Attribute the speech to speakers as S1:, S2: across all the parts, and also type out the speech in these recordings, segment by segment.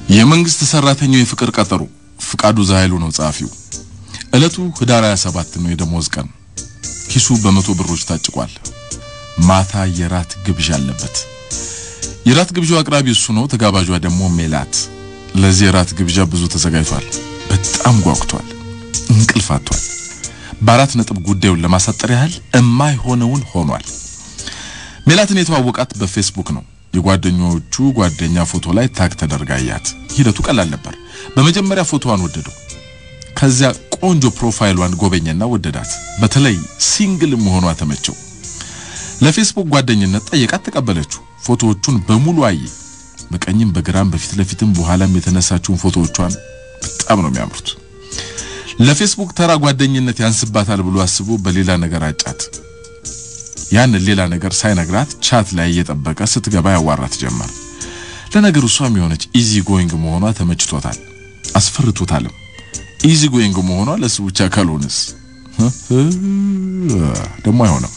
S1: የመንግስት ሰራተኛው የፍቅር ቀጠሮ ፍቃዱ ዛይሉ ነው ጻፊው እለቱ ህዳር 27 ነው የደሞዝ ቀን ኪሱ በ100 ብሮች ታጭቋል ማታ የራት ግብዣ አለበት የራት ግብዣው አቅራቢ እሱ ነው ተጋባዡ ደግሞ ሜላት ለዚህ የራት ግብዣ ብዙ ተዘጋጅቷል በጣም ጓጉቷል እንቅልፋቷል በአራት ነጥብ ጉዳዩን ለማሳጠር ያህል የማይሆነውን ሆኗል ሜላትን የተዋወቃት በፌስቡክ ነው የጓደኞቹ ጓደኛ ፎቶ ላይ ታግ ተደርጋያት ሂደቱ ቀላል ነበር በመጀመሪያ ፎቶዋን ወደደው ከዚያ ቆንጆ ፕሮፋይሏን ጎበኘና ወደዳት በተለይ ሲንግል መሆኗ ተመቸው ለፌስቡክ ጓደኝነት ጠየቃት ተቀበለችው ፎቶዎቹን በሙሉ አየ በቀኝም በግራም በፊት ለፊትም በኋላም የተነሳችውን ፎቶዎቿን በጣም ነው የሚያምሩት ለፌስቡክ ተራ ጓደኝነት ያንስባታል ብሎ አስቦ በሌላ ነገር አጫት ያን ሌላ ነገር ሳይነግራት ቻት ላይ እየጠበቀ ስትገባ ያዋራት ጀመር ለነገሩ እሷም የሆነች ኢዚ ጎይንግ መሆኗ ተመችቶታል አስፈርቶታል ኢዚ ጎይንግ መሆኗ ለሱ ብቻ ካልሆነስ ደሞ አይሆንም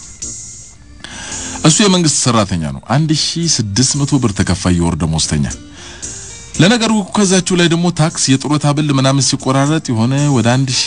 S1: እሱ የመንግስት ሰራተኛ ነው 1600 ብር ተከፋይ የወር ደሞዝተኛ ለነገሩ ከዛችሁ ላይ ደግሞ ታክስ የጥሮታ ብል ምናምን ሲቆራረጥ የሆነ ወደ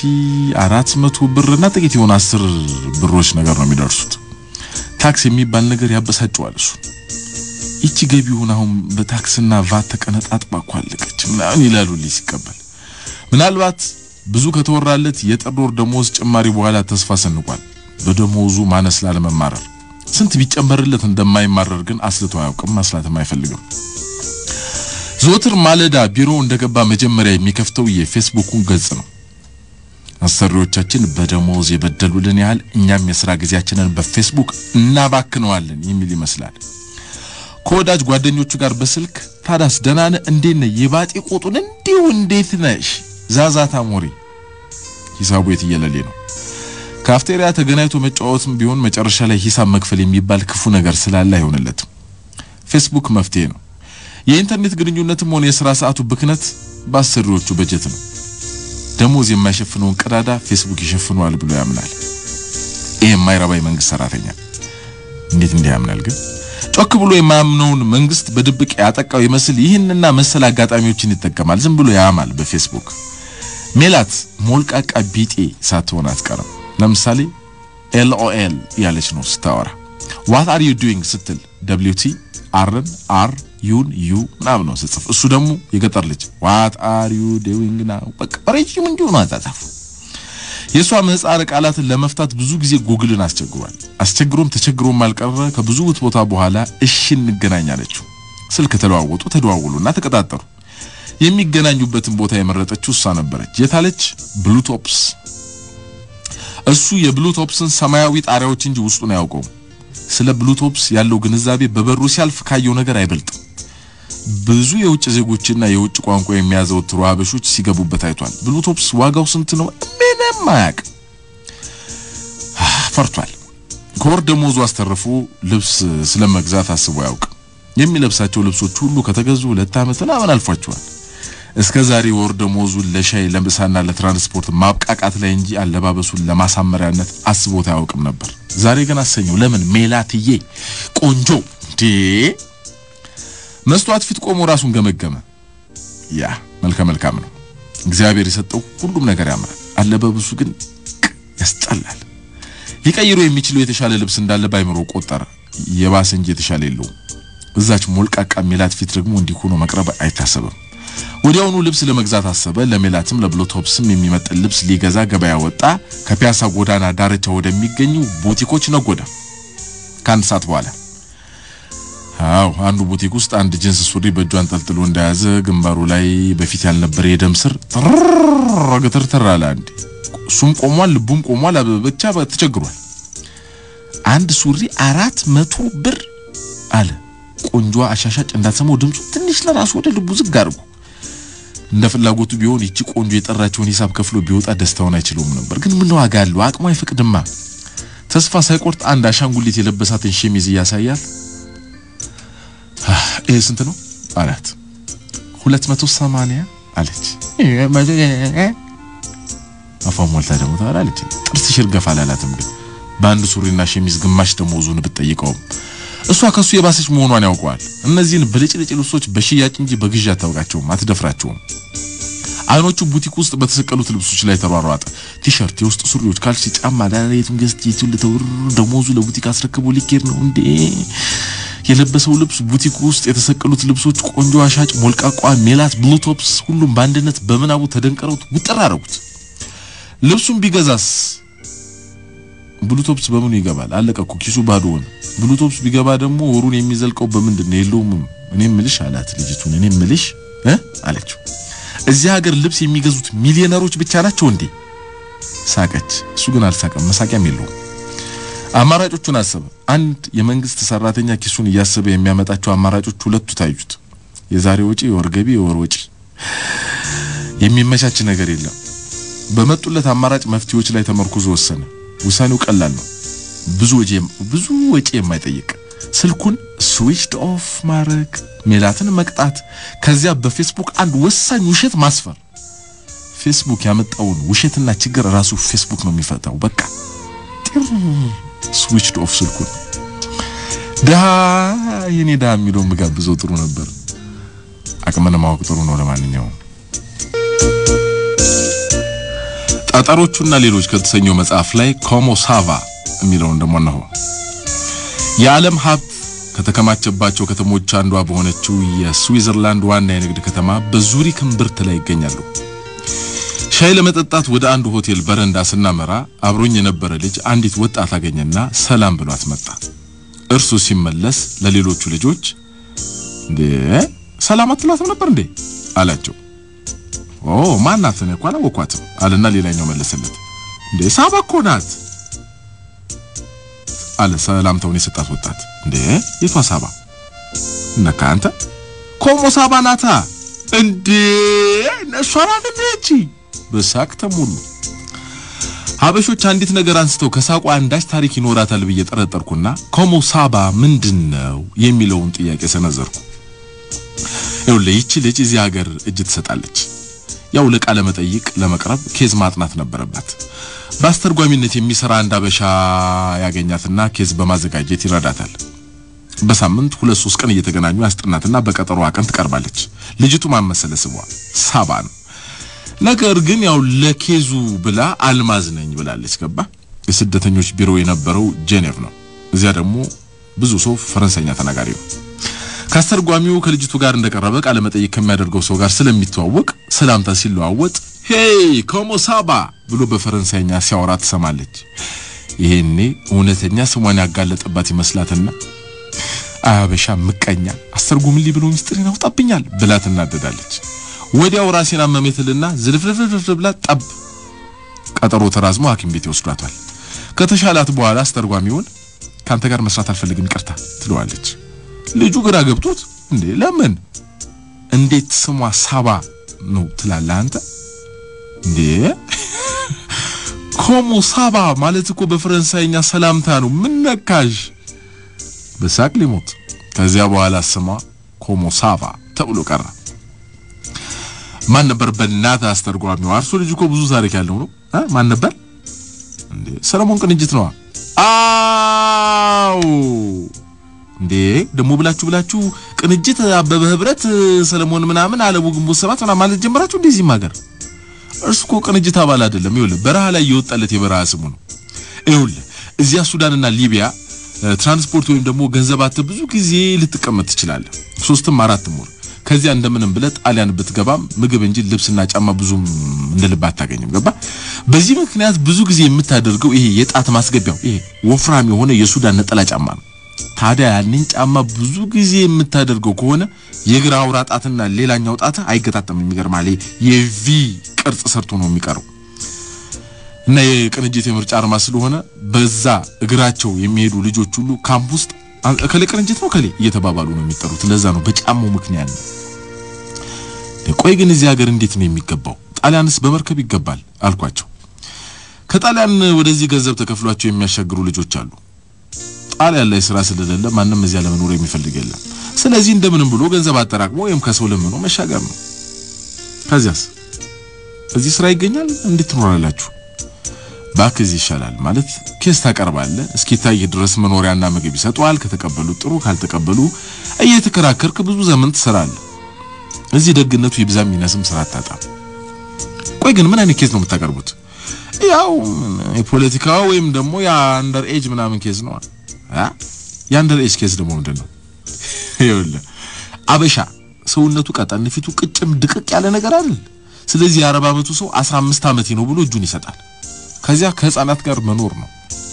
S1: 1400 ብርና ጥቂት የሆነ 10 ብሮች ነገር ነው የሚደርሱት ታክስ የሚባል ነገር ያበሳጨዋል እሱ እቺ ገቢውን አሁን በታክስና ቫት ተቀነጣጥባ ቋለቀች ምናምን ይላሉ ሊስቀበል ምናልባት ብዙ ከተወራለት የጥር ደሞዝ ጭማሪ በኋላ ተስፋ ሰንቋል በደሞዙ ማነስ ላለመማረር ስንት ቢጨመርለት እንደማይማረር ግን አስልቶ አያውቅም ማስላትም አይፈልግም ዞትር ማለዳ ቢሮ እንደገባ መጀመሪያ የሚከፍተው የፌስቡክን ገጽ ነው አሰሪዎቻችን በደሞዝ የበደሉልን ያህል እኛም የሥራ ጊዜያችንን በፌስቡክ እናባክነዋለን የሚል ይመስላል ኮዳጅ ጓደኞቹ ጋር በስልክ ታዳስ ደናነ እንዴነ የባጤ ቆጡን እንዴት ነሽ ዛዛታ ሞሪ ሂሳቡ የትየለሌ ነው ካፍቴሪያ ተገናኝቶ መጫወትም ቢሆን መጨረሻ ላይ ሂሳብ መክፈል የሚባል ክፉ ነገር ስላለ አይሆንለት ፌስቡክ መፍትሄ ነው የኢንተርኔት ግንኙነትም ሆነ የሥራ ሰዓቱ ብክነት ባሰሪዎቹ በጀት ነው ደሞዝ የማይሸፍነውን ቀዳዳ ፌስቡክ ይሸፍናል ብሎ ያምናል ይሄ ማይራባይ መንግስት ሰራተኛ እንዴት እንዲያምናል ግን ጮክ ብሎ የማምነውን መንግስት በድብቅ ያጠቃው ይመስል ይህንና መሰል አጋጣሚዎችን ይተከማል ዝም ብሎ ያማል በፌስቡክ ሜላት ሞልቃቃ ቢጤ ሳትሆን አትቀርም ለምሳሌ LOL ያለች ነው ስታወራ what are you doing ስትል WT R U ምናምን ነው ጽፍ እሱ ደግሞ የገጠር ልጅ what are you doing now በቃ ረጅም እንዲሁ ነው አጻጻፉ የሷ ምህጻረ ቃላትን ለመፍታት ብዙ ጊዜ ጉግልን አስቸግሮም ተቸግሮም አልቀረ ከብዙ ቦታ በኋላ እሺ እንገናኛለች ስልክ ተደዋወሉና ተቀጣጠሩ የሚገናኙበትን ቦታ የመረጠችው እሷ ነበረች የታለች ብሉቶፕስ እሱ የብሉቶፕስን ሰማያዊ ጣሪያዎች እንጂ ውስጡን ያውቀው ስለ ብሉቶፕስ ያለው ግንዛቤ በበሩ ሲያልፍ ካየው ነገር አይበልጥም ብዙ የውጭ ዜጎችና የውጭ ቋንቋ የሚያዘወትሩ አበሾች ሲገቡበት አይቷል ብሉቶፕስ ዋጋው ስንት ነው ምንም ማያቅ ፈርቷል ኮር ደሞዙ አስተርፉ ልብስ ስለመግዛት አስቦ ያውቅ የሚለብሳቸው ልብሶች ሁሉ ከተገዙ 2 አመትና ምን አልፏቸዋል እስከዛሬ ወር ደሞዙ ለሻይ ለምሳና ለትራንስፖርት ማብቃቃት ላይ እንጂ አለባበሱን ለማሳመሪያነት አስቦት ያውቅም ነበር ዛሬ ግን አሰኘው ለምን ሜላትዬ ቆንጆ መስዋዕት ፊት ቆሞ ራሱን ገመገመ ያ መልካም ነው እግዚአብሔር የሰጠው ሁሉም ነገር ያምራል አለባበሱ ግን ያስጠላል ሊቀይሩ የሚችለው የተሻለ ልብስ እንዳለ ባይምሮ ቆጠረ የባሰ እንጂ የተሻለ የለው እዛች ሞልቃቃ ሜላት ፊት ደግሞ እንዲሆኑ መቅረብ አይታሰብም ወዲያውኑ ልብስ ለመግዛት አሰበ ለሜላትም ለብሉቶፕስም የሚመጥን ልብስ ሊገዛ ገበያ ወጣ ከፒያሳ ጎዳና ዳርቻ ወደሚገኙ ቡቲኮች ነጎዳ ካንድ ሰዓት በኋላ አንዱ ቡቲክ ውስጥ አንድ ጂንስ ሱሪ በእጇን ጠልጥሎ እንደያዘ ግንባሩ ላይ በፊት ያልነበረ የደም ስር ተራገተራላ አንዴ ሱም ቆሟል ልቡም ቆሟል ብቻ ተቸግሯል አንድ ሱሪ 400 ብር አለ ቆንጆ አሻሻጭ እንዳትሰማው ድምጹ ትንሽ ለራሱ ወደ ልቡ ዝግ አድርጎ እንደ ፍላጎቱ ቢሆን እቺ ቆንጆ የጠራቸውን ሂሳብ ከፍሎ ቢወጣ ደስታውን አይችልም ነበር ግን ምን ዋጋ አለው አቅሙ አይፈቅድማ ተስፋ ሳይቆርጥ አንድ አሻንጉሊት የለበሳትን ሸሚዝ ያሳያል ስንት ነው አላት 280 አለች አፋሞልታ ደግሞ ታላለች ጥርስ ሽርገፍ አላላትም ግን በአንድ ሱሪና ሸሚዝ ግማሽ ደሞዙን ብትጠይቀው እሷ ከሱ የባሰች መሆኗን ያውቀዋል እነዚህን በልጭልጭ ልብሶች በሽያጭ እንጂ በግዢ አታውቃቸውም አትደፍራቸውም አይኖቹ ቡቲክ ውስጥ በተሰቀሉት ልብሶች ላይ ተሯሯጠ ቲሸርት የውስጥ ሱሪዎች ካልሲ ጫማ ዳሬቱን ገዝት ይቱልተው ደሞዙ ለቡቲክ አስረክቦ ሊኬር ነው እንዴ የለበሰው ልብስ ቡቲክ ውስጥ የተሰቀሉት ልብሶች ቆንጆ አሻጭ ሞልቃቋ ሜላት ብሉቶፕስ ሁሉም ባንድነት በመናቡ ተደንቀሩት ውጥራረጉት ልብሱን ቢገዛስ ብሉቶፕስ በመኑ ይገባል አለቀኩ ኪሱ ባዶ ሆነ ብሉቶፕስ ቢገባ ደግሞ ወሩን የሚዘልቀው በመንድነው የለውም እኔም ምልሽ አላት ልጅቱን እኔም ምልሽ አለችው እዚህ ሀገር ልብስ የሚገዙት ሚሊዮነሮች ብቻ ናቸው እንዴ ሳቀች እሱ ግን አልሳቀም መሳቂያም የለው አማራጮቹን አሰበ አንድ የመንግስት ሰራተኛ ኪሱን ያሰበ የሚያመጣቸው አማራጮች ሁለቱ ታዩት የዛሬ ወጪ የወርገቢ የወር ወጪ የሚመቻች ነገር የለም በመጡለት አማራጭ መፍትሄዎች ላይ ተመርኩዞ ወሰነ ውሳኔው ቀላል ነው ብዙ ወጪ የማይጠይቅ ስልኩን ስዊችድ ኦፍ ማድረግ ሜላትን መቅጣት ከዚያ በፌስቡክ አንድ ወሳኝ ውሸት ማስፈር ፌስቡክ ያመጣውን ውሸትና ችግር ራሱ ፌስቡክ ነው የሚፈታው በቃ ስዊችድ ኦፍ ስልኩን የኔ ዳ የሚለው መጋብዘው ጥሩ ነበር አቅመነ ማወቅ ጥሩ ነው ለማንኛውም ጣጣሮቹና ሌሎች ከተሰኘው መጽሐፍ ላይ ኮሞ ሳቫ የሚለው እንደማነው የዓለም ሀብት ከተከማቸባቸው ከተሞች አንዷ በሆነችው የስዊዘርላንድ ዋና የንግድ ከተማ በዙሪክ እምብርት ላይ ይገኛሉ ሻይ ለመጠጣት ወደ አንድ ሆቴል በረንዳ ስናመራ አብሮኝ የነበረ ልጅ አንዲት ወጣት አገኘና ሰላም ብሏት መጣ እርሱ ሲመለስ ለሌሎቹ ልጆች እንዴ ሰላም አትሏትም ነበር እንዴ አላቸው ማናት ነው እንኳን አወቋት አለና ሌላኛው መለሰለት እንዴ ሳባ እኮ ናት አለ ሰላምታውን የሰጣት ወጣት እንዴ የቷ ሳባ ነካንተ ኮሞ ሳባ ናታ እንዴ ነሷራ እንደቺ በሳቅ ተሞሉ ሀበሾች አንዲት ነገር አንስተው ከሳቋ አንዳች ታሪክ ይኖራታል ብዬ ጠረጠርኩና ኮሞ ሳባ ምንድነው የሚለውን ጥያቄ ሰነዘርኩ ይኸውልህ ልጅ እዚህ ሀገር እጅ ትሰጣለች ያው ለቃለ መጠይቅ ለመቅረብ ኬዝ ማጥናት ነበረባት ባስተርጓሚነት የሚሰራ አንድ አበሻ ያገኛትና ኬዝ በማዘጋጀት ይረዳታል በሳምንት 2-3 ቀን እየተገናኙ ያስጠናትና በቀጠሮ ቀን ትቀርባለች ልጅቱ ማመሰለስቧ ሳባ ነው ነገር ግን ያው ለኬዙ ብላ አልማዝ ነኝ ብላለች ገባ የስደተኞች ቢሮ የነበረው ጄኔቭ ነው እዚያ ደግሞ ብዙ ሰው ፈረንሳይኛ ተናጋሪ ነው ካስተርጓሚው ከልጅቱ ጋር እንደቀረበ ቃለ መጠይቅ ከሚያደርገው ሰው ጋር ስለሚተዋወቅ ሰላምታ ሲለዋወጥ ሄይ ኮሞ ሳባ ብሎ በፈረንሳይኛ ሲያወራ ተሰማለች ይሄኔ እውነተኛ ስሟን ያጋለጠባት ይመስላትና አበሻ ምቀኛ አስተርጉምልኝ ብሎ ሚስጥሬን አውጣብኛል ብላ ተናደዳለች ወዲያው ራሴን አመመትልና ዝልፍልፍልፍ ብላ ጠብ ቀጠሮ ተራዝሞ ሐኪም ቤት ይወስዷታል ከተሻላት በኋላ አስተርጓሚውን ካንተ ጋር መስራት አልፈልግም ይቅርታ ትለዋለች ልጁ ግራ ገብቶት እንዴ ለምን እንዴት ስሟ ሳባ ነው ትላለህ አንተ እንዴ ኮሞ ሳባ ማለት እኮ በፈረንሳይኛ ሰላምታ ነው ምን ነካሽ በሳቅ ሊሞት ከዚያ በኋላ ስሟ ኮሞ ሳባ ተብሎ ቀረ ማን ነበር በእናት አስተርጓሚው አርሶ ልጅ እኮ ብዙ ታሪክ ያለው ነው ማን ነበር እንዴ ሰለሞን ቅንጅት ነው አው እንዴ ደሞ ብላችሁ ቅንጅት አበበ ህብረት ሰለሞን ምናምን አለቡ ግንቦት ሰባት ማለት ጀመራችሁ እንደዚህ ማገር እርሱ እኮ ቅንጅት አባል አይደለም ይኸውልህ በረሃ ላይ ይወጣለት የበረሃ ስሙ ነው ይኸውልህ እዚያ ሱዳንና ሊቢያ ትራንስፖርት ወይም ደግሞ ገንዘባት ብዙ ጊዜ ልትቀመጥ ትችላለህ 3-4 ወር ከዚያ እንደምንም ብለ ጣሊያን ብትገባም ምግብ እንጂ ልብስና ጫማ ብዙም እንደልባት ታገኝም ገባ በዚህ ምክንያት ብዙ ጊዜ የምታደርገው ይሄ የጣት ማስገቢያው ይሄ ወፍራም የሆነ የሱዳን ነጠላ ጫማ ነው ታዲያ ያንን ጫማ ብዙ ጊዜ የምታደርገው ከሆነ የግራ አውራ ጣትና ሌላኛው ጣት አይገጣጠም የሚገርማል የቪ ቅርጽ ሰርቶ ነው የሚቀረው እና የቅንጅት የምርጫ አርማ ስለሆነ በዛ እግራቸው የሚሄዱ ልጆች ሁሉ ካምፕ ውስጥ ከለቅንጅት ነው ከለ እየተባባሉ ነው የሚጠሩት ለዛ ነው በጫማው ምክንያት ቆይ ግን እዚህ ሀገር እንዴት ነው የሚገባው ጣሊያንስ በመርከብ ይገባል አልኳቸው ከጣሊያን ወደዚህ ገንዘብ ተከፍሏቸው የሚያሻግሩ ልጆች አሉ ጣሊያን ላይ ስራ ስለሌለ ማንንም እዚያ ለመኖር የሚፈልግ የለም ስለዚህ እንደምንም ብሎ ገንዘብ አጠራቅሞ ወይም ከሰው ለምኖ መሻገር ነው ከዚያስ እዚህ ስራ ይገኛል እንዴት ትኖራላችሁ ባክዚ ይሻላል ማለት ኬስ ታቀርባለ እስኪታይ ድረስ መኖሪያና ምግብ ይሰጣል ከተቀበሉ ጥሩ ካልተቀበሉ እየተከራከርክ ብዙ ዘመን ትሰራለህ እዚህ ደግነቱ ይብዛም ይነስም ስራ አጣጣ ቆይ ግን ምን አይነት ኬስ ነው የምታቀርቡት ያው የፖለቲካ ወይም ደግሞ ያ አንደር ኤጅ ምናምን ኬስ ነው ያ አንደር ኤጅ ኬስ ደግሞ ምንድነው ይኸውልህ አበሻ ሰውነቱ ቀጠን ፊቱ ቅጭም ድቅቅ ያለ ነገር አይደል ስለዚህ የ40 አመቱ ሰው 15 አመት ነው ብሎ እጁን ይሰጣል ከዚያ ከህፃናት ጋር መኖር ነው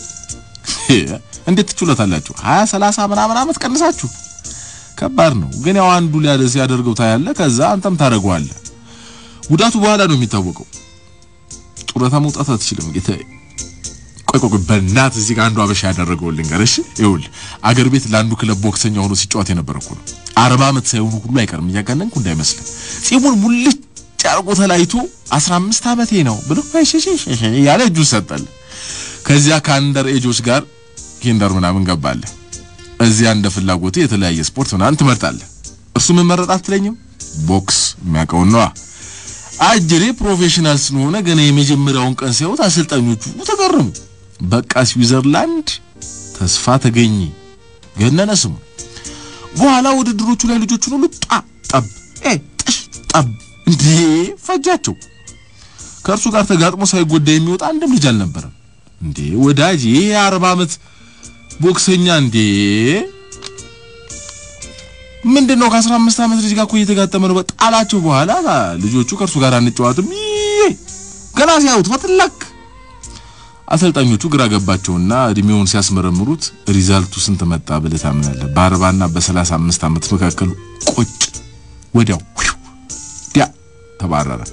S1: እንዴት ትችሉታላችሁ 20 30 ምናምን አመት ቀንሳችሁ ከባድ ነው ግን ያው አንዱ ሊያደስ ያደርገው ታያለ ከዛ አንተም ታረጋዋለህ ጉዳቱ በኋላ ነው የሚታወቀው ጡረታ መውጣት አትችልም ጌታዬ ቆይ በእናት እዚህ ጋር አንዱ አበሻ ያደረገው ልንገርሽ ይውል አገር ቤት ላንዱ ክለብ ቦክሰኛ ሆኖ ሲጫወት የነበረው ነው 40 አመት ሳይሆኑ ሁሉ አይቀርም ያጋነንኩ እንዳይመስል ጺሙን ሙልጭ አርጎ ተላይቶ 15 አመቴ ነው ብሎ ያለ እጁ ሰጣል ከዚያ ካንደር ኤጆች ጋር ኪንደር ምናምን ገባለ እዚያ እንደ ፍላጎት የተለያየ ስፖርት ምናምን ትመርጣለህ እርሱ ምን መረጣት አትለኝም ቦክስ የሚያቀው ነው አጅሬ ፕሮፌሽናልስ ነው ገና የመጀመሪያውን ቀን ሲያዩት አሰልጣኞቹ ተገረሙ በቃ ስዊዘርላንድ ተስፋ ተገኘ ገነነስም በኋላ ውድድሮቹ ላይ ልጆቹን ሁሉ ጠብ ጠብ እንዴ ፈጃቸው ከርሱ ጋር ተጋጥሞ ሳይጎዳ የሚወጣ አንድም ልጅ አልነበረም እንዴ ወዳጅ 40 አመት ቦክሰኛ እንዴ ምንድነው ከ15 አመት ልጅ ጋር እየተጋጠመ ነው በጣላቸው በኋላ ልጆቹ ከርሱ ጋር አንጫወትም ገና ሲያዩት ፈትለክ አሰልጣኞቹ ግራ ገባቸውና እድሜውን ሲያስመረምሩት ሪዛልቱ ስንት መጣ ብለህ ታምናለህ በ40 እና በ35 አመት መካከል ቁጭ ወዲያው ያ ተባረረ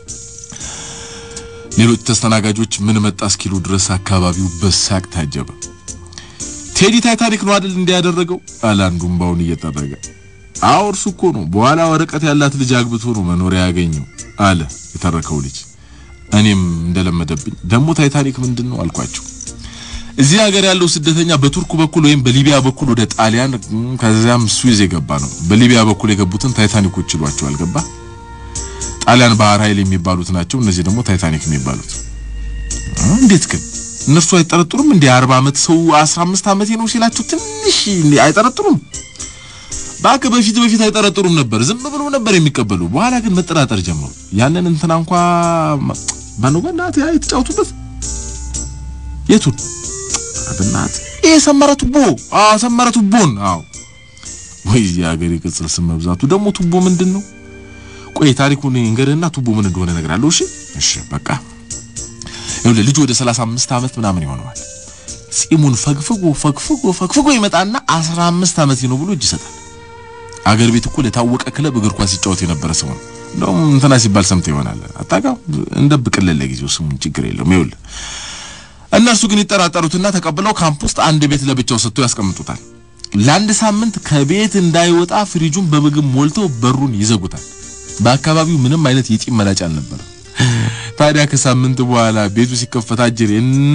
S1: ሌሎች ተስተናጋጆች ምን መጣ እስኪሉ ድረስ አካባቢው በሳቅ ታጀበ ቴዲ ታይታኒክ ነው አይደል እንዲያደረገው አላንዱም ባውን እየተጠረገ አውርሱ እኮ ነው በኋላ ወረቀት ያላት ልጅ አግብቶ ነው መኖሪያ ያገኘው አለ የተረከው ልጅ እኔም እንደለመደብኝ ደሞ ታይታኒክ ምንድነው አልኳቸው እዚህ ሀገር ያለው ስደተኛ በቱርክ በኩል ወይም በሊቢያ በኩል ወደ ጣሊያን ከዛም ስዊዝ የገባ ነው በሊቢያ በኩል የገቡትን ታይታኒኮች ይሏቸው አልገባ ጣሊያን ባህር ኃይል የሚባሉት ናቸው እነዚህ ደግሞ ታይታኒክ የሚባሉት እንዴት ግን እነርሱ አይጠረጥሩም እንዴ 40 አመት ሰው 15 አመት ነው ሲላችሁ ትንሽ አይጠረጥሩም ባከ በፊት አይጠረጥሩም ነበር ዝም ብሎ ነበር የሚቀበሉ በኋላ ግን መጠራጠር ጀመሩ ያንን እንትና እንኳን ባኖባናት አይተጫውቱበት የቱን አብናት ሰመረ ቱቦን አው ወይ ያገሪ ቅጽል ስም መብዛቱ ደግሞ ቱቦ ምንድነው ቆይ ታሪኩን እንገርና ቱቦ ምን እንደሆነ ነግራለሁ እሺ በቃ ይኸውልህ ልጅ ወደ 35 አመት ምናምን ይሆነዋል ጺሙን ፈግፍጎ ይመጣና 15 አመት ነው ብሎ እጅ ይሰጣል አገር ቤት እኮ ለታወቀ ክለብ እግር ኳስ ሲጫወት የነበረ ሰው ነው እንደውም እንትና ሲባል ሰምተ ይሆናል አጣጋው እንደብቅልለ ለጊዜው ስሙን ችግር የለውም ይኸውልህ እነርሱ ግን ይጠራጠሩትና ተቀበለው ካምፕ ውስጥ አንድ ቤት ለብቻው ሰጥቶ ያስቀምጡታል ለአንድ ሳምንት ከቤት እንዳይወጣ ፍሪጁን በምግብ ሞልተው በሩን ይዘጉታል በአካባቢው ምንም አይነት የጪም መላጫ አልነበረ ታዲያ ከሳምንት በኋላ ቤቱ ሲከፈት አጅሬ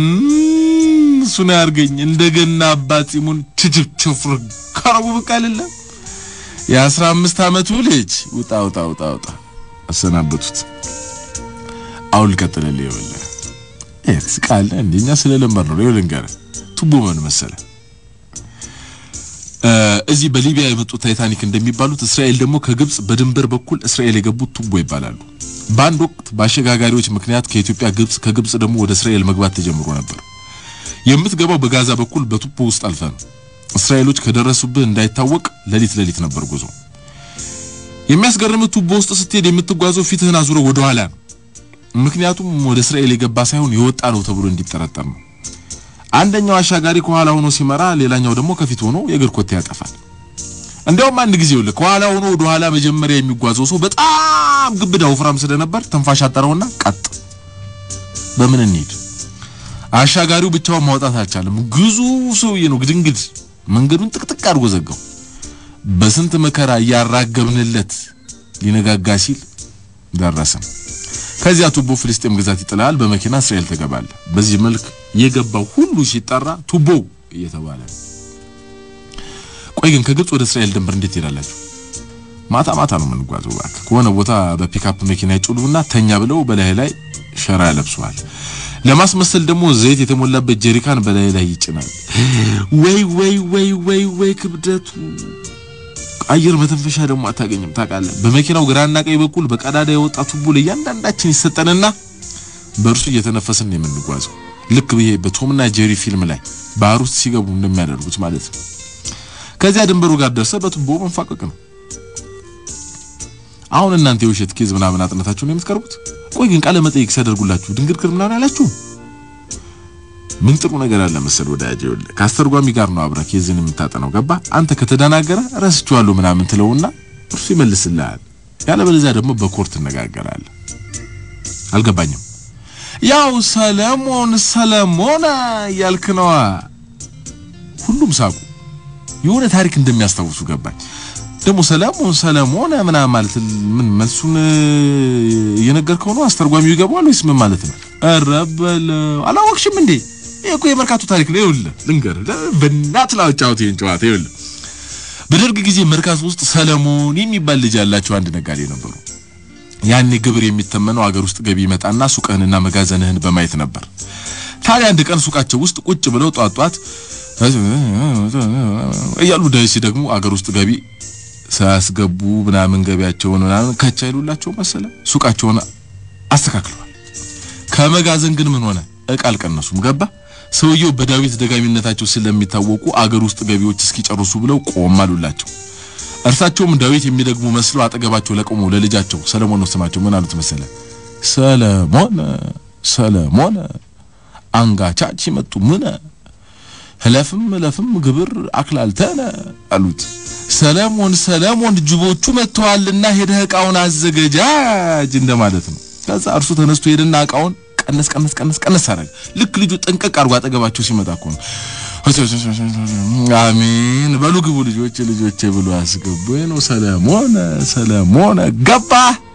S1: ሱና ያርገኝ እንደገና አባጺሙን ችፍር ካረቡ በቃልለ የ15 አመቱ ልጅ ውጣ አሰናበቱት አውል ከተለለ ይወለ እስቃለ እንደኛ ስለለመር ነው ይወልንገር ቱቦ ምን መሰለ እዚህ በሊቢያ የመጡት ታይታኒክ እንደሚባሉት እስራኤል ደግሞ ከግብጽ በድንበር በኩል እስራኤል የገቡት ቱቦ ይባላሉ ባንድ ወቅት ባሸጋጋሪዎች ምክንያት ከኢትዮጵያ ግብጽ ከግብጽ ደግሞ ወደ እስራኤል መግባት ተጀምሮ ነበር የምትገባው በጋዛ በኩል በቱቦ ውስጥ አልፈ ነው እስራኤሎች ከደረሱበት እንዳይታወቅ ለሊት ነበር ጉዞ የሚያስገርም ቱቦ ውስጥ ስትሄድ የምትጓዘው ፊትህን አዙሮ ወደ ኋላ ነው ምክንያቱም ወደ እስራኤል የገባ ሳይሆን የወጣ ነው ተብሎ እንዲጠረጠር ነው አንደኛው አሻጋሪ ከኋላ ሆኖ ሲመራ ሌላኛው ደግሞ ከፊት ሆኖ የእግር ኮቴ ያጠፋል እንደውም አንድ ጊዜው ከኋላ ሆኖ ወደ ኋላ መጀመሪያ የሚጓዘው ሰው በጣም ግብዳው ፍራም ስለነበር ተንፋሽ አጠረውና ቀጥ በምን እንሂድ አሻጋሪው ብቻውን ማውጣት አልቻለም ግዙፍ ሰውዬ ነው ግድንግድ መንገዱን ጥቅጥቅ አድርጎ ዘጋው በስንት መከራ ያራገብንለት ሊነጋጋ ሲል ደረሰ ከዚያ ቱቦ ፍልስጤም ግዛት ይጥላል በመኪና እስራኤል ተገባለ በዚህ መልክ የገባው ሁሉ ሲጣራ ቱቦ እየተባለ ቆይ ግን ከግብጽ ወደ እስራኤል ድንበር እንዴት ይላላችሁ ማታ ነው መንጓዘው ባክ ከሆነ ቦታ በፒክአፕ መኪና ይጭሉና ተኛ ብለው በላይ ላይ ሸራ ያለብሷል ለማስመሰል ደግሞ ዘይት የተሞላበት ጀሪካን በላይ ላይ ይጭናል ወይ ክብደቱ አየር መተንፈሻ ደግሞ አታገኝም ታውቃለህ በመኪናው ግራና ቀኝ በኩል በቀዳዳ የወጣ ቱቦ ለእያንዳንዳችን ይሰጠንና በእርሱ እየተነፈስን የምንጓዘው ልክ ይሄ በቶምና ጄሪ ፊልም ላይ ባህር ውስጥ ሲገቡ እንደሚያደርጉት ማለት ነው ከዚያ ድንበሩ ጋር ደርሰህ በቱቦ መንፋቀቅ ነው አሁን እናንተ የውሸት ኬዝ ምናምን አጥነታችሁ ነው የምትቀርቡት ቆይ ግን ቃለ መጠይቅ ሲያደርጉላችሁ ድንግርግር ምናምን አላችሁ ምን ጥሩ ነገር አለ መሰል ወዳጄ ካስተርጓሚ ጋር ነው አብራ ኬዝን የምታጠናው ገባ አንተ ከተዳናገረ ረስቻለሁ ምናምን ትለውና እርሱ ይመልስልሃል ያለበለዚያ ደግሞ በኮርት ተነጋገራለህ አልገባኝም ያው ሰለሞን ያልክ ነው ሁሉም ሳቁ የሆነ ታሪክ እንደሚያስታውሱ ገባኝ ደግሞ ሰለሞን ምናምን ማለት ምን መልሱን የነገርከው ነው አስተርጓሚው ይገባዋል ወይስ ምን ማለት ነው አረበለ አላወቅሽም እንዴ እኮ የመርካቱ ታሪክ ነው ይኸውልህ ልንገር በእናት ላውጫውት ይንጫዋት ይኸውልህ በደርግ ጊዜ መርካቱ ውስጥ ሰለሞን የሚባል ልጅ ያላቸው አንድ ነጋዴ ነበሩ ያኔ ግብር የሚተመነው አገር ውስጥ ገቢ ይመጣና ሱቅህንና መጋዘንህን በማየት ነበር ታዲያ አንድ ቀን ሱቃቸው ውስጥ ቁጭ ብለው ጧጧት እያሉ ዳይሲ ደግሞ አገር ውስጥ ገቢ ሳያስገቡ ምናምን ገቢያቸውን ምናምን ካቻይሉላቸው መሰለ ሱቃቸውን አስተካክለዋል ከመጋዘን ግን ምን ሆነ እቃ አልቀነሱም ገባ ሰውየው በዳዊት ደጋሚነታቸው ስለሚታወቁ አገር ውስጥ ገቢዎች እስኪጨርሱ ብለው ቆማሉላቸው እርሳቸውም ዳዊት የሚደግሙ መስለው አጠገባቸው ለቆመው ለልጃቸው ሰለሞን ነው ስማቸው ምን አሉት መሰለ ሰለሞን አንጋቻች መጡ ምን ህለፍም ግብር አክላልተነ አሉት ሰለሞን ጅቦቹ መጥተዋልና ሄደህ እቃውን አዘገጃጅ እንደማለት ነው ከዛ እርሱ ተነስቶ ሄደና እቃውን ቀነስ አረጋ ልክ ልጁ ጠንቀቅ አርጓ አጠገባቸው ሲመጣ እኮ ነው አሜን በሉ ግቡ ልጆቼ ብሎ አስገቡ ነው ሰለሞን ገባ